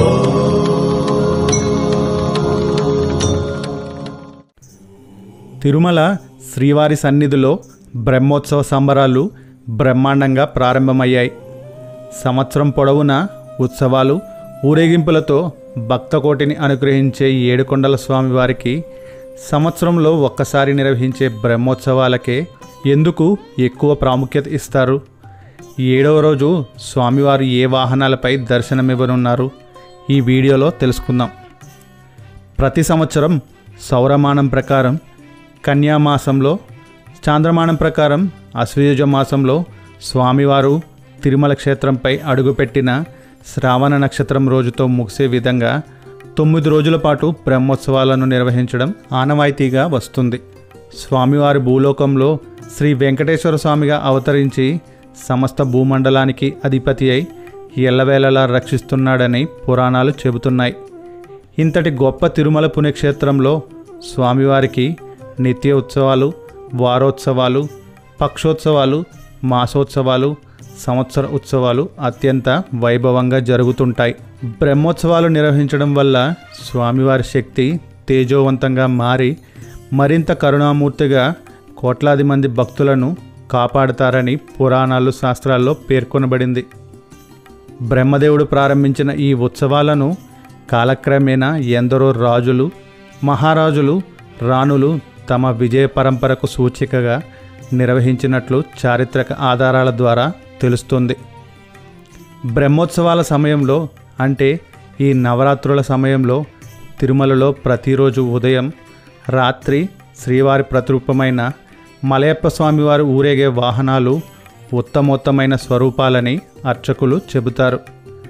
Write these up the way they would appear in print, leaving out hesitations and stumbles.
తిరుమల శ్రీవారి సన్నిధిలో బ్రహ్మోత్సవ సంబరాలు బ్రహ్మాండంగా ప్రారంభమయ్యాయి. సంవత్సరం పొడవునా ఉత్సవాలు, ఊరేగింపులతో భక్తకోటిని అనుగ్రహించే ఏడుకొండల స్వామివారికి సంవత్సరంలో ఒక్కసారి నిర్వహించే బ్రహ్మోత్సవాలకే ఎందుకు ఎక్కువ ప్రాముఖ్యత ఇస్తారు? 7వ రోజు స్వామివారు ఏ వాహనాలపై దర్శనమివ్వనున్నారు? ఈ వీడియోలో తెలుసుకుందాం. ప్రతి సంవత్సరం సౌరమానం ప్రకారం కన్యామాసంలో, చాంద్రమానం ప్రకారం అశ్వయుజ మాసంలో స్వామివారు తిరుమల క్షేత్రంపై అడుగుపెట్టిన శ్రావణ నక్షత్రం రోజుతో ముగిసే విధంగా 9 రోజుల పాటు బ్రహ్మోత్సవాలను నిర్వహించడం ఆనవాయితీగా వస్తుంది. స్వామివారి భూలోకంలో శ్రీ వెంకటేశ్వర స్వామిగా అవతరించి సమస్త భూమండలానికి అధిపతి అయి ఎల్లవేళలా రక్షిస్తున్నాడని పురాణాలు చెబుతున్నాయి. ఇంతటి గొప్ప తిరుమల పుణ్యక్షేత్రంలో స్వామివారికి నిత్య ఉత్సవాలు, వారోత్సవాలు, పక్షోత్సవాలు, మాసోత్సవాలు, సంవత్సర ఉత్సవాలు అత్యంత వైభవంగా జరుగుతుంటాయి. బ్రహ్మోత్సవాలు నిర్వహించడం వల్ల స్వామివారి శక్తి తేజోవంతంగా మారి మరింత కరుణామూర్తిగా కోట్లాది మంది భక్తులను కాపాడుతారని పురాణాలు, శాస్త్రాల్లో పేర్కొనబడింది. బ్రహ్మదేవుడు ప్రారంభించిన ఈ ఉత్సవాలను కాలక్రమేణా ఎందరో రాజులు, మహారాజులు, రాణులు తమ విజయ పరంపరకు సూచికగా నిర్వహించినట్లు చారిత్రక ఆధారాల ద్వారా తెలుస్తుంది. బ్రహ్మోత్సవాల సమయంలో అంటే ఈ నవరాత్రుల సమయంలో తిరుమలలో ప్రతిరోజు ఉదయం, రాత్రి శ్రీవారి ప్రతిరూపమైన మలయప్ప స్వామివారు ఊరేగే వాహనాలు ఉత్తమోత్తమైన స్వరూపాలని అర్చకులు చెబుతారు.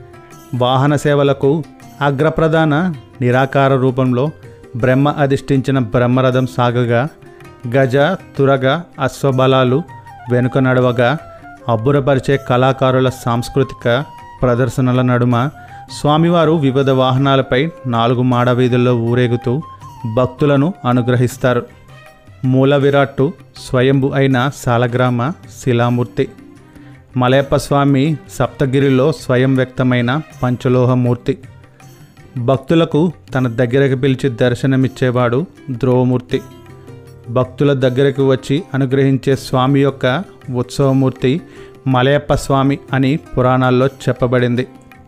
వాహన సేవలకు అగ్రప్రధాన నిరాకార రూపంలో బ్రహ్మ అధిష్ఠించిన బ్రహ్మరథం సాగగా, గజ, తురగ, అశ్వబలాలు వెనుక నడవగా, అబ్బురపరిచే కళాకారుల సాంస్కృతిక ప్రదర్శనల నడుమ స్వామివారు వివిధ వాహనాలపై 4 మాడవీధుల్లో ఊరేగుతూ భక్తులను అనుగ్రహిస్తారు. మూల విరాట్టు స్వయంభు అయిన సాలగ్రామ శిలామూర్తి. మలయప్ప స్వామి సప్తగిరిలో స్వయం వ్యక్తమైన పంచలోహమూర్తి. భక్తులకు తన దగ్గరకు పిలిచి దర్శనమిచ్చేవాడు ధ్రువమూర్తి. భక్తుల దగ్గరకు వచ్చి అనుగ్రహించే స్వామి యొక్క ఉత్సవమూర్తి మలయప్ప స్వామి అని పురాణాల్లో చెప్పబడింది.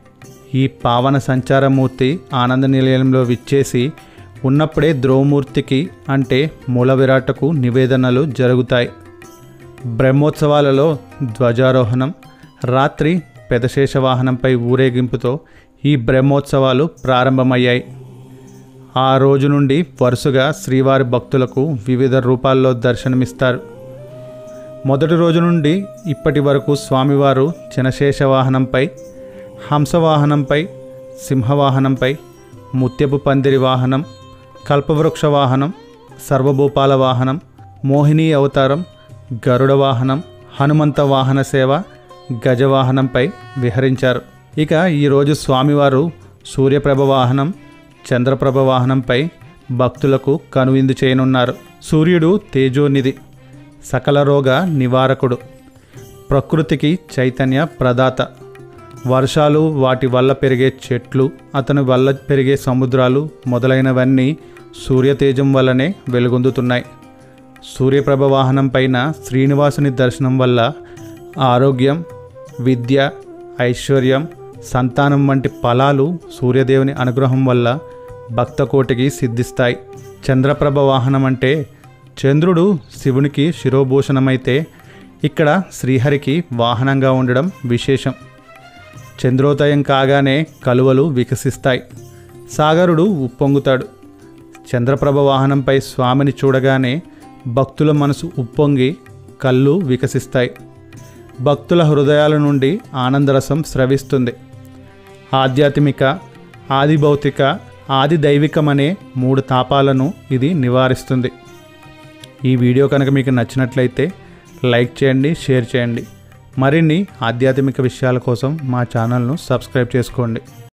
ఈ పావన సంచారమూర్తి ఆనంద నిలయంలో విచ్చేసి ఉన్నప్పుడే ధ్రువమూర్తికి అంటే మూల విరాటకు నివేదనలు జరుగుతాయి. బ్రహ్మోత్సవాలలో ధ్వజారోహణం, రాత్రి పెదశేష వాహనంపై ఊరేగింపుతో ఈ బ్రహ్మోత్సవాలు ప్రారంభమయ్యాయి. ఆ రోజు నుండి వరుసగా శ్రీవారి భక్తులకు వివిధ రూపాల్లో దర్శనమిస్తారు. మొదటి రోజు నుండి ఇప్పటి వరకు స్వామివారు చినశేష వాహనంపై, హంసవాహనంపై, సింహవాహనంపై, ముత్యపు పందిరి వాహనం, కల్పవృక్ష వాహనం, సర్వభూపాల వాహనం, మోహిని అవతారం, గరుడ వాహనం, హనుమంత వాహన సేవ, గజవాహనంపై విహరించారు. ఇక ఈరోజు స్వామివారు సూర్యప్రభ వాహనం, చంద్రప్రభ వాహనంపై భక్తులకు కనువిందు చేయనున్నారు. సూర్యుడు తేజోనిధి, సకల రోగ నివారకుడు, ప్రకృతికి చైతన్య ప్రదాత. వర్షాలు, వాటి వల్ల పెరిగే చెట్లు, అతని వల్ల పెరిగే సముద్రాలు మొదలైనవన్నీ సూర్యతేజం వల్లనే వెలుగొందుతున్నాయి. సూర్యప్రభ వాహనం పైన శ్రీనివాసుని దర్శనం వల్ల ఆరోగ్యం, విద్య, ఐశ్వర్యం, సంతానం వంటి ఫలాలు సూర్యదేవుని అనుగ్రహం వల్ల భక్తకోటికి సిద్ధిస్తాయి. చంద్రప్రభ వాహనం అంటే చంద్రుడు శివునికి శిరోభూషణమైతే ఇక్కడ శ్రీహరికి వాహనంగా ఉండడం విశేషం. చంద్రోదయం కాగానే కలువలు వికసిస్తాయి, సాగరుడు ఉప్పొంగుతాడు. చంద్రప్రభ వాహనంపై స్వామిని చూడగానే భక్తుల మనసు ఉప్పొంగి కళ్ళు వికసిస్తాయి. భక్తుల హృదయాల నుండి ఆనందరసం స్రవిస్తుంది. ఆధ్యాత్మిక, ఆది భౌతిక, ఆది దైవికమనే 3 తాపాలను ఇది నివారిస్తుంది. ఈ వీడియో కనుక మీకు నచ్చినట్లయితే లైక్ చేయండి, షేర్ చేయండి. మరిన్ని ఆధ్యాత్మిక విషయాల కోసం మా ఛానల్ను సబ్స్క్రైబ్ చేసుకోండి.